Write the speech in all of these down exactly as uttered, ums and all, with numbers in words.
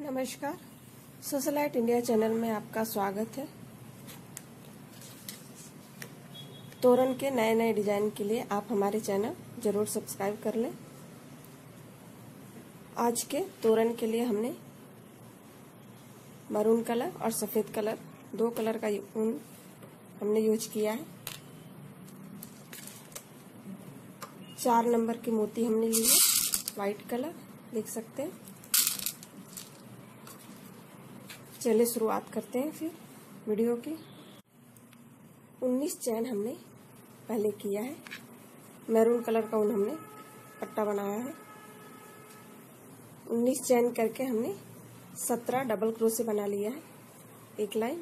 नमस्कार, socialite India channel में आपका स्वागत है। तोरण के नए नए डिजाइन के लिए आप हमारे चैनल जरूर सब्सक्राइब कर लें। आज के तोरण के लिए हमने मरून कलर और सफ़ेद कलर, दो कलर का ऊन हमने यूज किया है। चार नंबर की मोती हमने ली है, वाइट कलर देख सकते हैं। चलिए शुरुआत करते हैं फिर वीडियो की। उन्नीस चैन हमने पहले किया है। मैरून कलर का ऊन हमने पट्टा बनाया है। उन्नीस चैन करके हमने सत्रह डबल क्रोशे बना लिया है, एक लाइन।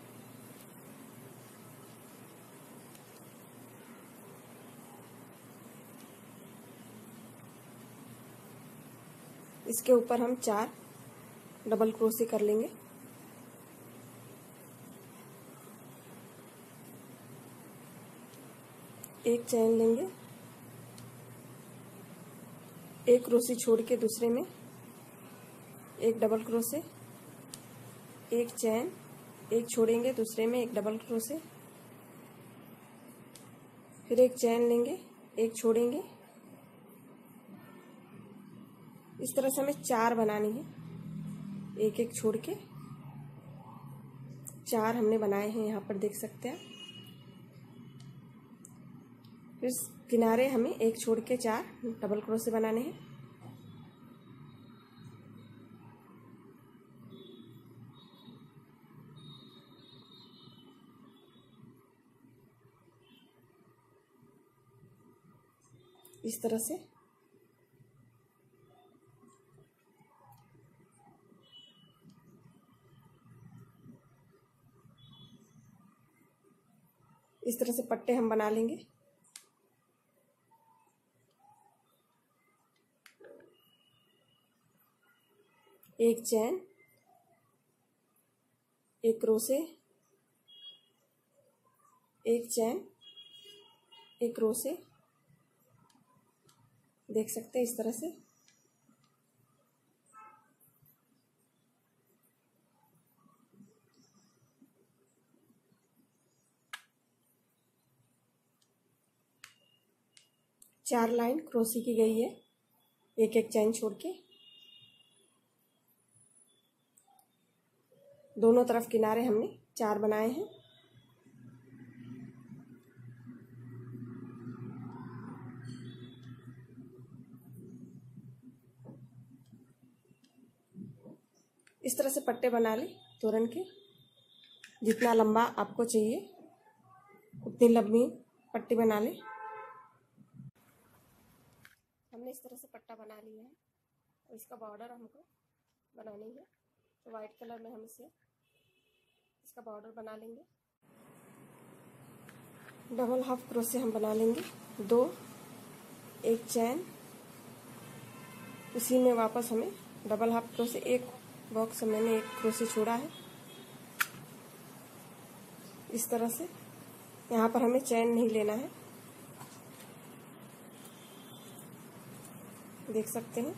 इसके ऊपर हम चार डबल क्रोशे कर लेंगे। एक चैन लेंगे, एक क्रोशे छोड़ के दूसरे में एक डबल क्रोशे, एक चैन, एक छोड़ेंगे दूसरे में एक डबल क्रोशे, फिर एक चैन लेंगे, एक छोड़ेंगे। इस तरह से हमें चार बनानी है, एक एक छोड़ के चार हमने बनाए हैं, यहाँ पर देख सकते हैं। फिर किनारे हमें एक छोड़ के चार डबल क्रोशे बनाने हैं। इस तरह से इस तरह से पट्टे हम बना लेंगे। एक चैन, एक क्रोशे, एक चैन, एक क्रोशे, देख सकते हैं इस तरह से। चार लाइन क्रोशे की गई है, एक एक चैन छोड़ के। दोनों तरफ किनारे हमने चार बनाए हैं। इस तरह से पट्टे बना ले तोरण के। जितना लंबा आपको चाहिए उतनी लंबी पट्टी बना ले। हमने इस तरह से पट्टा बना लिया है और इसका बॉर्डर हमको बनानी है, तो वाइट कलर में हम इसे इसका बॉर्डर बना लेंगे। डबल हाफ क्रोशे हम बना लेंगे, दो, एक चैन, उसी में वापस हमें डबल हाफ क्रोशे, एक बॉक्स मैंने एक क्रोशे छोड़ा है। इस तरह से यहाँ पर हमें चैन नहीं लेना है, देख सकते हैं।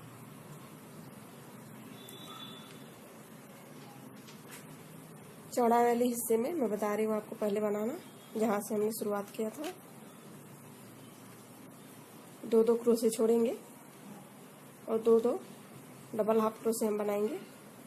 चौड़ा वाले हिस्से में मैं बता रही हूँ आपको पहले बनाना, जहाँ से हमने शुरुआत किया था। दो दो क्रोशे छोड़ेंगे और दो दो डबल हाफ क्रोशे हम बनाएंगे।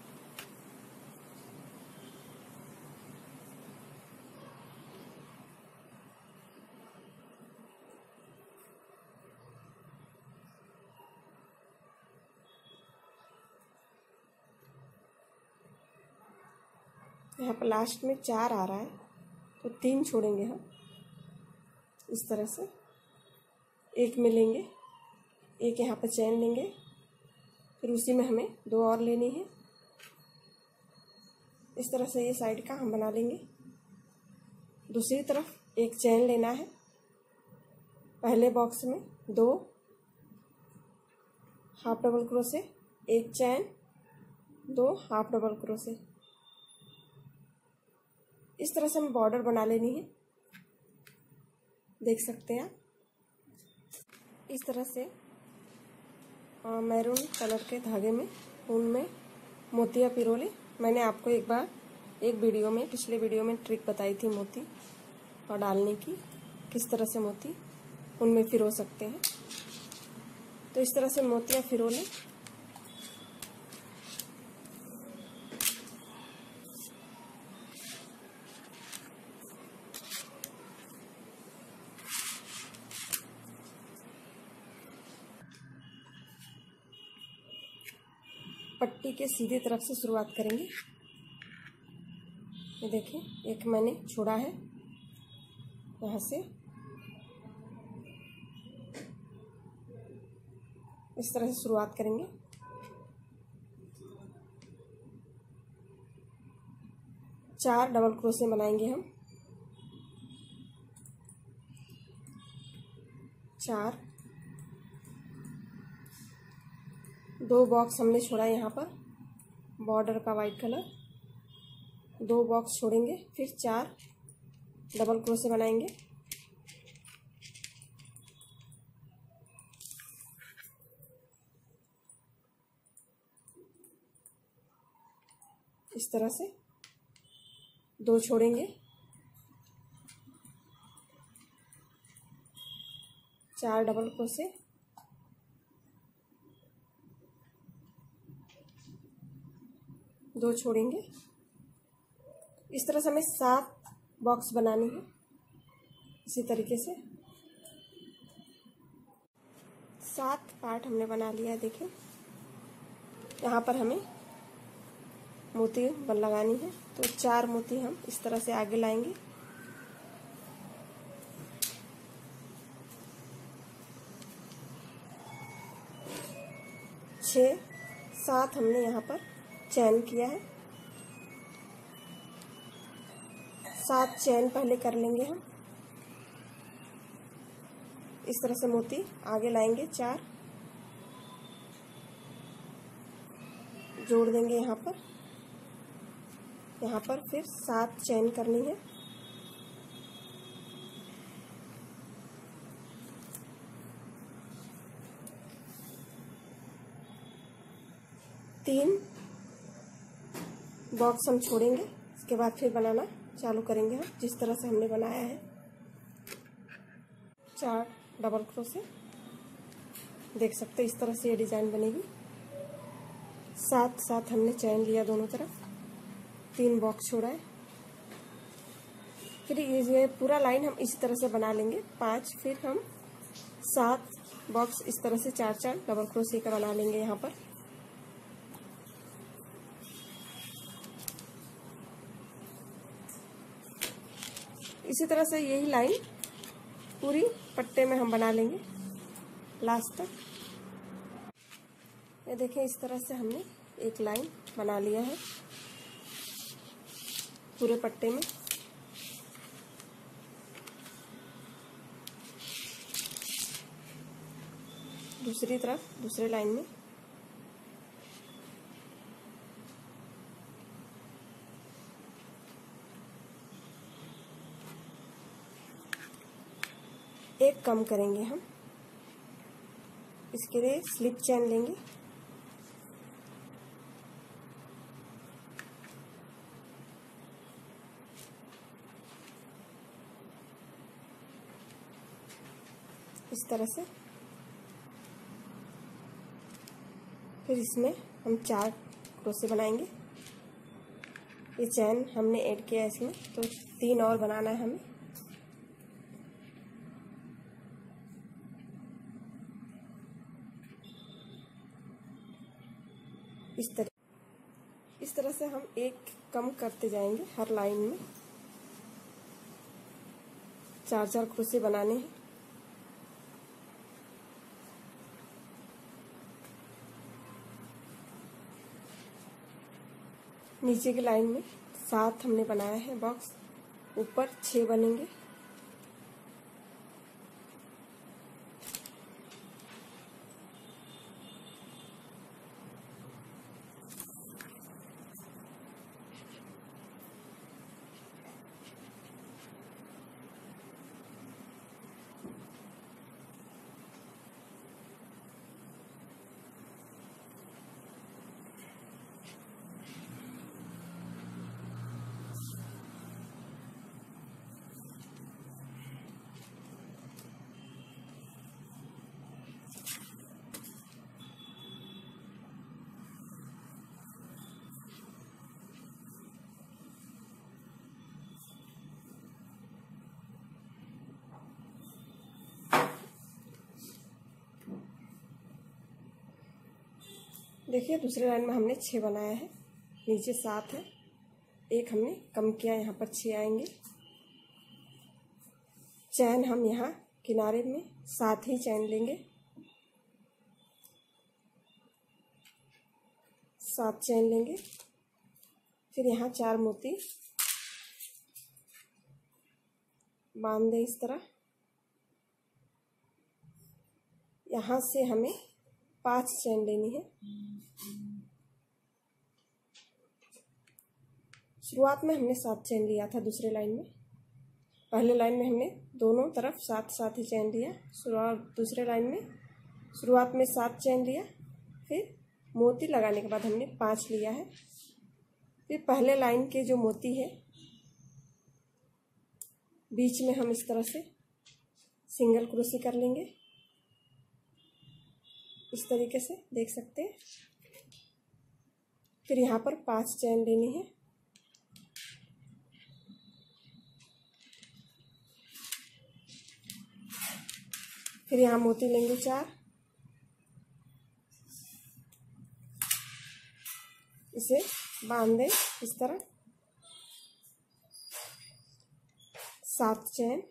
यहाँ पर लास्ट में चार आ रहा है तो तीन छोड़ेंगे हम, इस तरह से। एक में लेंगे, एक यहाँ पर चैन लेंगे, फिर उसी में हमें दो और लेनी है। इस तरह से ये साइड का हम बना लेंगे। दूसरी तरफ एक चैन लेना है, पहले बॉक्स में दो हाफ डबल क्रोशे, एक चैन, दो हाफ डबल क्रोशे। इस तरह से हमें बॉर्डर बना लेनी है, देख सकते हैं आप। इस तरह से मैरून कलर के धागे में ऊन में मोतियाँ पिरो लें। मैंने आपको एक बार एक वीडियो में, पिछले वीडियो में ट्रिक बताई थी मोती और डालने की, किस तरह से मोती उनमें पिरो सकते हैं। तो इस तरह से मोतियाँ पिरो लें। पट्टी के सीधे तरफ से शुरुआत करेंगे। ये देखिए, एक मैंने छोड़ा है, यहाँ से इस तरह से शुरुआत करेंगे। चार डबल क्रोशे बनाएंगे हम। चार, दो बॉक्स हमने छोड़ा है यहाँ पर बॉर्डर का वाइट कलर, दो बॉक्स छोड़ेंगे, फिर चार डबल क्रोशे बनाएंगे। इस तरह से दो छोड़ेंगे, चार डबल क्रोशे, दो छोड़ेंगे। इस तरह से हमें सात बॉक्स बनानी है। इसी तरीके से सात पार्ट हमने बना लिया है। देखिए, यहाँ पर हमें मोती बन लगानी है। तो चार मोती हम इस तरह से आगे लाएंगे। छः सात हमने यहाँ पर चैन किया है। सात चैन पहले कर लेंगे हम। इस तरह से मोती आगे लाएंगे, चार जोड़ देंगे यहाँ पर। यहाँ पर फिर सात चैन करनी है। तीन बॉक्स हम छोड़ेंगे, इसके बाद फिर बनाना चालू करेंगे हम जिस तरह से हमने बनाया है। चार डबल क्रोशे, देख सकते हैं इस तरह से ये डिजाइन बनेगी। सात सात हमने चैन लिया दोनों तरफ, तीन बॉक्स छोड़ा है। फिर ये पूरा लाइन हम इसी तरह से बना लेंगे पांच। फिर हम सात बॉक्स इस तरह से चार चार डबल क्रोशे का बना लेंगे यहाँ पर। इसी तरह से यही लाइन पूरी पट्टे में हम बना लेंगे लास्ट तक। ये देखिए, इस तरह से हमने एक लाइन बना लिया है पूरे पट्टे में। दूसरी तरफ दूसरे लाइन में एक कम करेंगे हम। इसके लिए स्लिप चैन लेंगे। इस तरह से फिर इसमें हम चार क्रोशे बनाएंगे। ये चैन हमने ऐड किया है इसमें, तो तीन और बनाना है हमें। इस तरह इस तरह से हम एक कम करते जाएंगे हर लाइन में। चार चार क्रोशे बनाने हैं। नीचे की लाइन में सात हमने बनाया है बॉक्स, ऊपर छह बनेंगे। देखिए दूसरे लाइन में हमने छः बनाया है, नीचे सात है, एक हमने कम किया, यहाँ पर छः आएंगे। चैन हम यहाँ किनारे में सात ही चैन लेंगे, सात चैन लेंगे। फिर यहाँ चार मोती बांध दें इस तरह। यहाँ से हमें पांच चैन लेनी है। शुरुआत में हमने सात चैन लिया था दूसरे लाइन में, पहले लाइन में हमने दोनों तरफ सात सात ही चैन लिया। शुरुआत दूसरे लाइन में शुरुआत में सात चैन लिया, फिर मोती लगाने के बाद हमने पाँच लिया है। फिर पहले लाइन के जो मोती है बीच में हम इस तरह से सिंगल क्रोशी कर लेंगे, इस तरीके से देख सकते हैं। फिर यहाँ पर पांच चैन लेनी है। फिर यहाँ मोती लेंगे चार, इसे बांध दें इस तरह। सात चैन,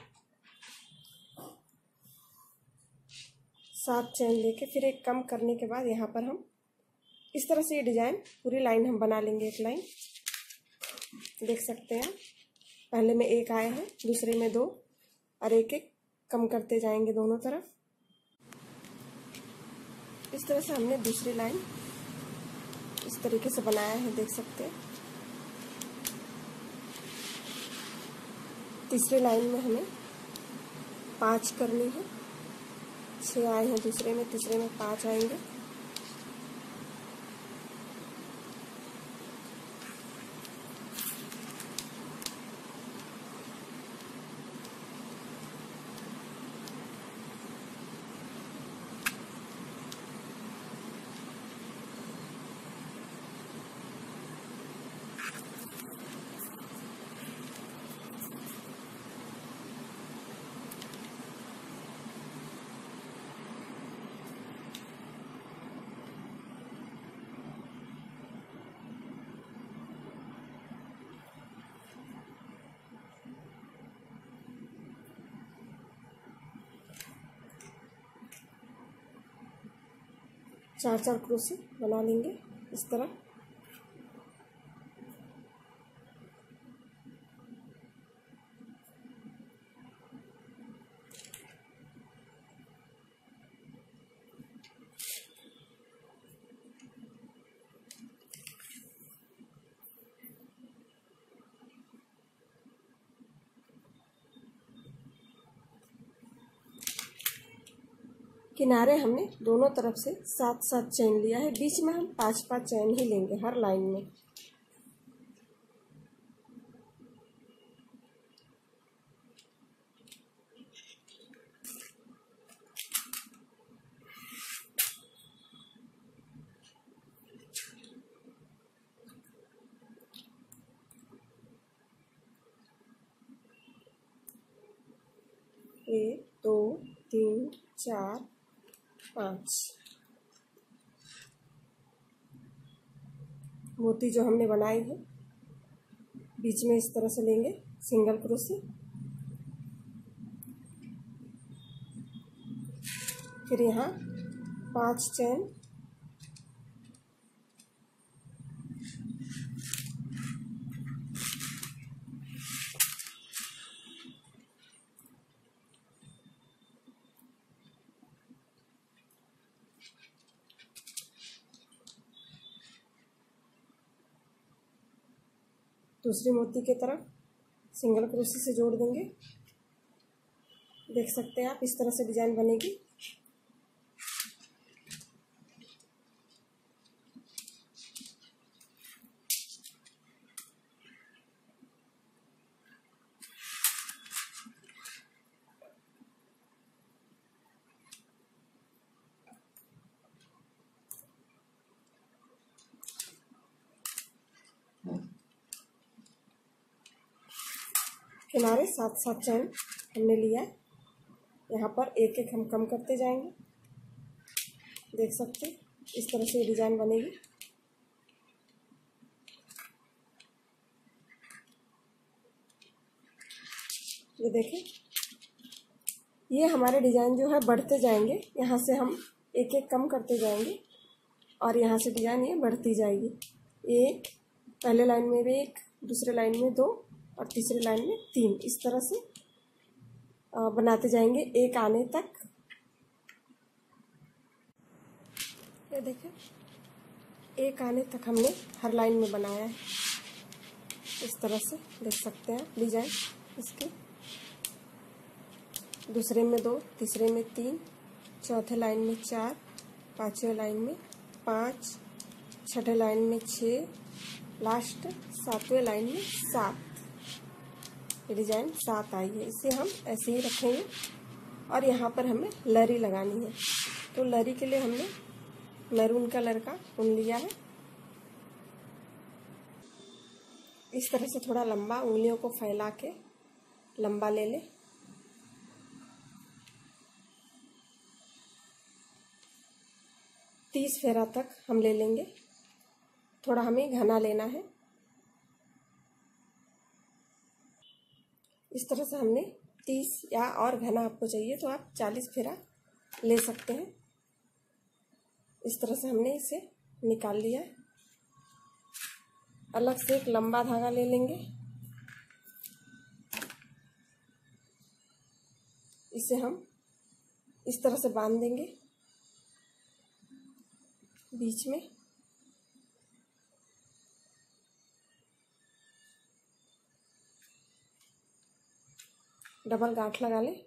सात चैन लेके फिर एक कम करने के बाद यहाँ पर हम इस तरह से ये डिजाइन पूरी लाइन हम बना लेंगे। एक लाइन देख सकते हैं, पहले में एक आए हैं, दूसरे में दो, और एक एक कम करते जाएंगे दोनों तरफ। इस तरह से हमने दूसरी लाइन इस तरीके से बनाया है, देख सकते हैं। तीसरी लाइन में हमें पांच करनी है, छः आए हैं दूसरे में, तीसरे में पांच आएंगे। चार चार क्रोशी बना लेंगे इस तरह। किनारे हमने दोनों तरफ से सात सात चैन लिया है, बीच में हम पांच पांच चैन ही लेंगे हर लाइन में। एक दो तीन चार पाँच मोती जो हमने बनाई है बीच में इस तरह से लेंगे सिंगल क्रोशी। फिर यहाँ पांच चैन, दूसरी मोती के तरफ सिंगल क्रोशी से जोड़ देंगे। देख सकते हैं आप, इस तरह से डिजाइन बनेगी। किनारे सात सात चैन हमने लिया है, यहाँ पर एक एक हम कम करते जाएंगे, देख सकते हैं। इस तरह से डिज़ाइन बनेगी। ये देखें, ये हमारे डिज़ाइन जो है बढ़ते जाएंगे, यहाँ से हम एक एक कम करते जाएंगे और यहाँ से डिज़ाइन ये बढ़ती जाएगी। एक, पहले लाइन में भी एक, दूसरे लाइन में दो और तीसरे लाइन में तीन, इस तरह से बनाते जाएंगे एक आने तक। ये देखें, एक आने तक हमने हर लाइन में बनाया है। इस तरह से देख सकते हैं डिज़ाइन इसकी। दूसरे में दो, तीसरे में तीन, चौथे लाइन में चार, पांचवें लाइन में पाँच, छठे लाइन में छः, लास्ट सातवें लाइन में सात। ये डिज़ाइन सात आई है। इसे हम ऐसे ही रखेंगे और यहाँ पर हमें लरी लगानी है। तो लरी के लिए हमने मैरून कलर का ऊन लिया है। इस तरह से थोड़ा लंबा उंगलियों को फैला के लंबा ले ले। तीस फेरा तक हम ले लेंगे। थोड़ा हमें घना लेना है। इस तरह से हमने तीस या और घना आपको चाहिए तो आप चालीस फेरा ले सकते हैं। इस तरह से हमने इसे निकाल लिया। अलग से एक लंबा धागा ले लेंगे। इसे हम इस तरह से बांध देंगे बीच में। डबल गांठ लगा लें।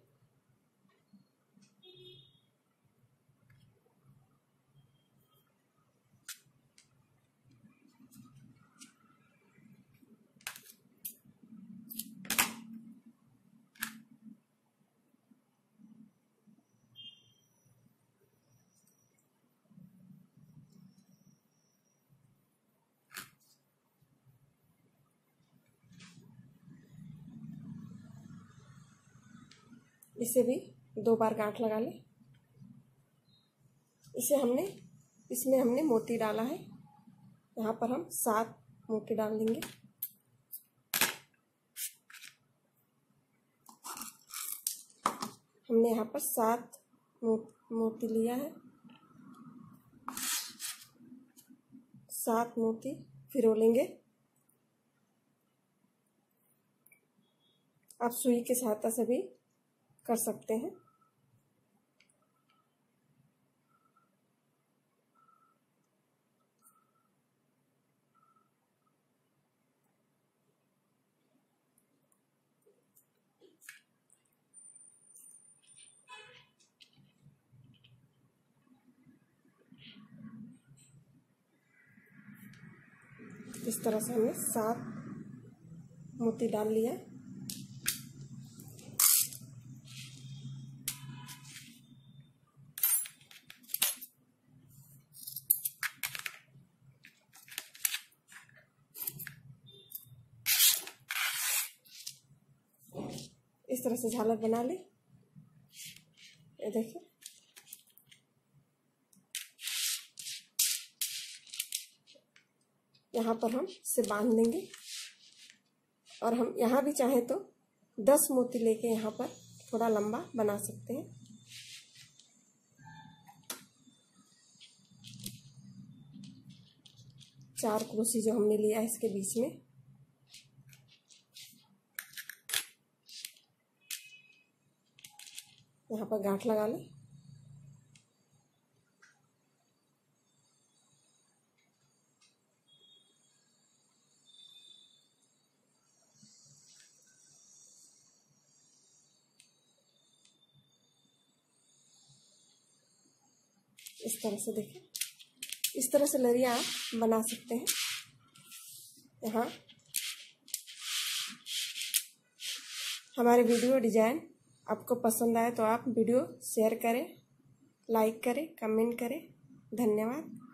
इसे भी दो बार गांठ लगा ले। इसे हमने इसमें हमने मोती डाला है। यहाँ पर हम सात मोती डाल देंगे। हमने यहाँ पर सात मोती लिया है। सात मोती फिरो लेंगे। आप सुई की सहायता से भी कर सकते हैं। इस तरह से हमने सात मोती डाल लिया। इस तरह से झालर बना ले। ये देखिए, यहाँ पर हम इसे बांध देंगे और हम यहाँ भी चाहें तो दस मोती लेके यहाँ पर थोड़ा लंबा बना सकते हैं। चार क्रोशी जो हमने लिया है इसके बीच में, यहाँ पर गांठ लगा लें। इस तरह से देखें, इस तरह से लरियाँ आप बना सकते हैं। यहाँ हमारे वीडियो डिजाइन आपको पसंद आए तो आप वीडियो शेयर करें, लाइक करें, कमेंट करें। धन्यवाद।